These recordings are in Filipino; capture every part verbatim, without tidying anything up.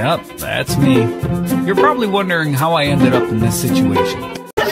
Yup, that's me. You're probably wondering how I ended up in this situation.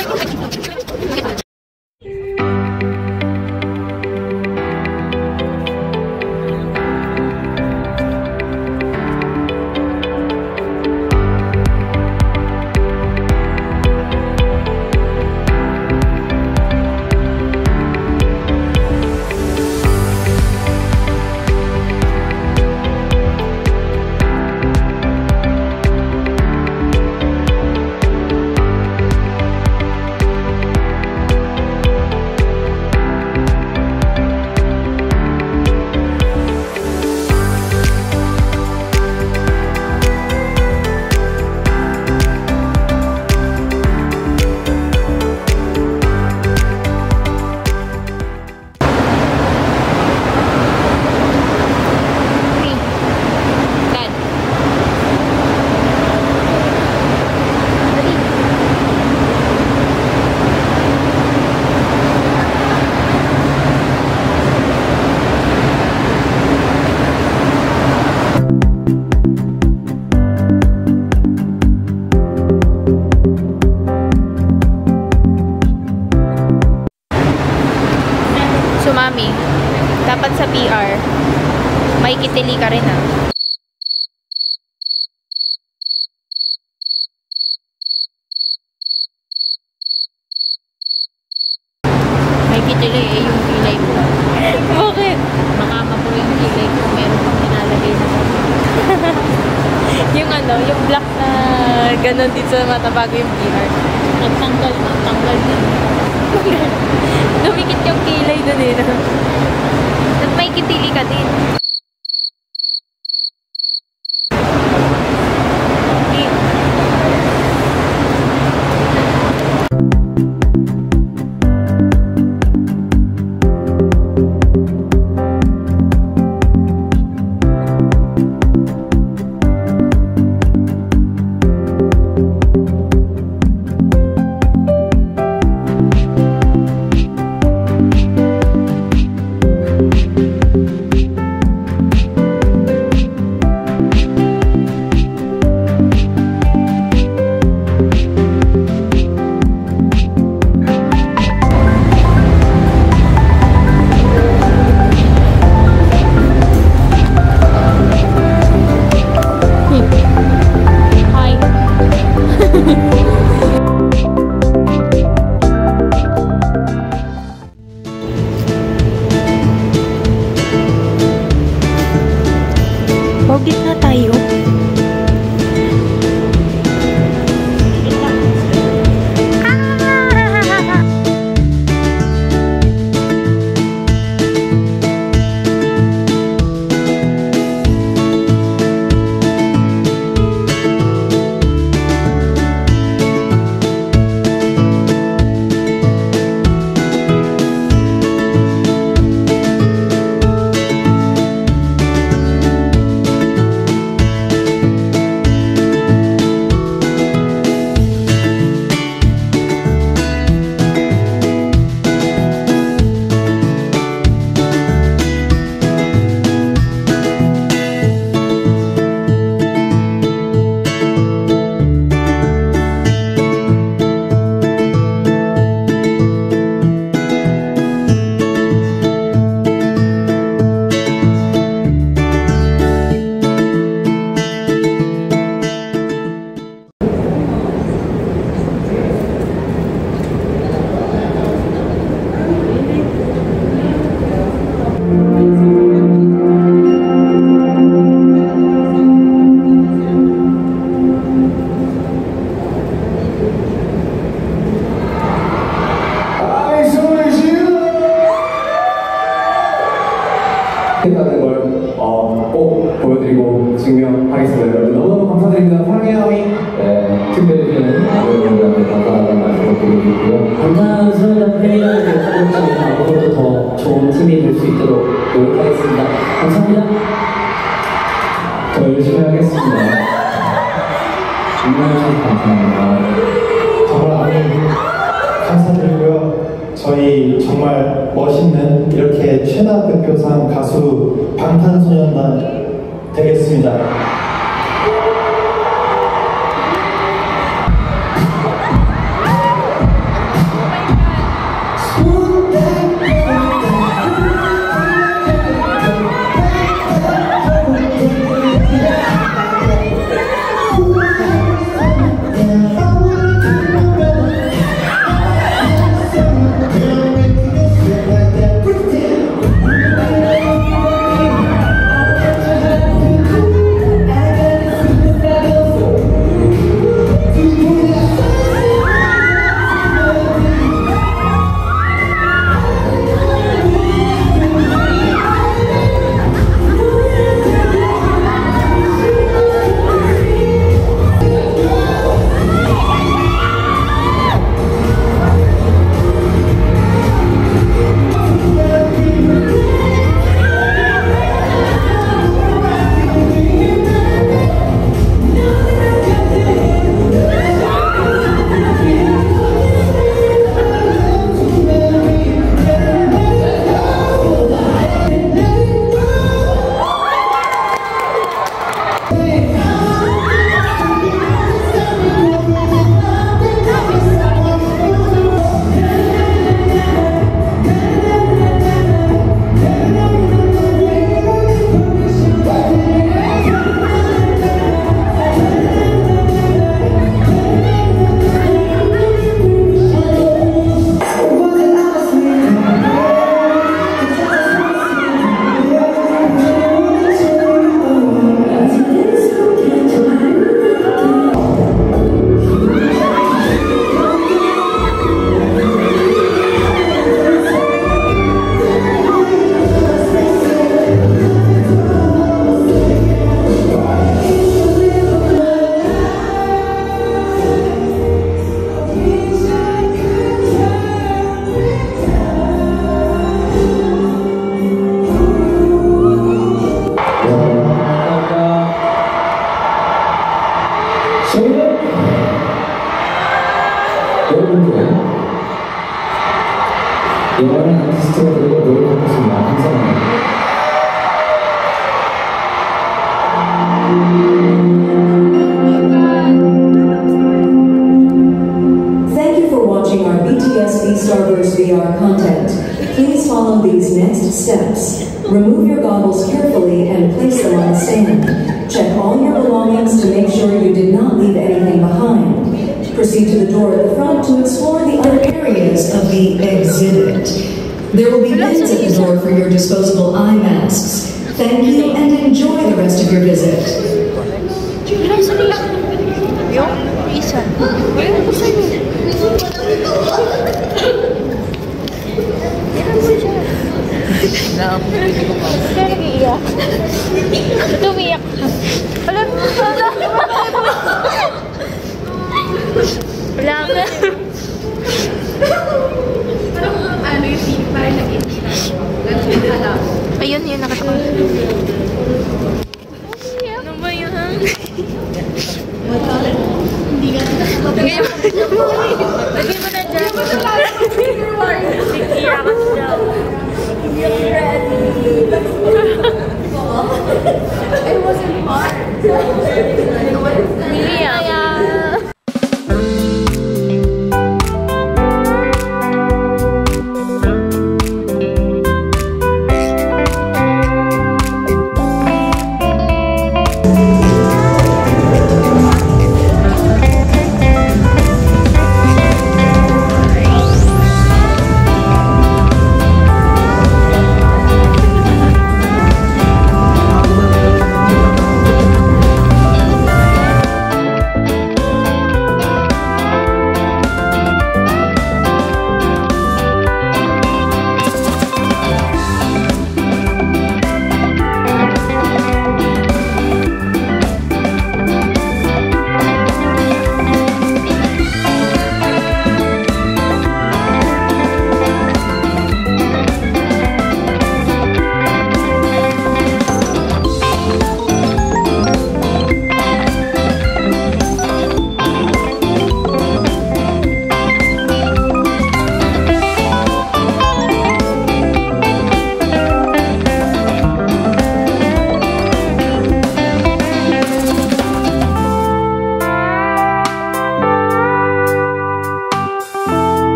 Mami, dapat sa P R, may kitili ka rin ah. May kitili eh, yung kilay ko. Bakit? Makama po yung kilay ko, meron pang nilalagay na sa yung ano, yung black na ganon dito sa mata bago yung P R. Nagtanggal na, tanggal na. Dumikit yung kilay dun eh. At may kitili ka din. Bogit na tayo. 했다는 걸 어, 꼭 보여드리고 증명하겠습니다. 여러분 너무너무 감사드립니다. 사랑해요. 네, 특별히 여러분들한테 감사하다는 말씀을 드리고요. 감사합니다. 팬이라는 사람들이 앞으로도 더 좋은 팀이 될 수 있도록 노력하겠습니다. 감사합니다. 더 열심히 하겠습니다. 정말 감사합니다. 정말 감사드리고요. 저희 정말 멋있는 이렇게 최다대표상 가수 방탄소년단 되겠습니다. 영원한 아티스트가 되고 노력하고 있습니다. 감사합니다. Thank you for watching our B T S V-Starverse V R content. Please follow these next steps. Remove your goggles carefully and place them on the stand. Check all your belongings to make sure you did not leave anything behind. Proceed to the door at the front to explore the other areas of the exhibit. There will be bins at the door for your disposable eye masks. Thank you and enjoy the rest of your visit. Kaya nag-iiyak. Tumiyak ka. Wala, wala. Wala ka. Ano yung scene para nag-iiyak? Ayun, yun nakatawa. Ano ba yun? Hindi ka.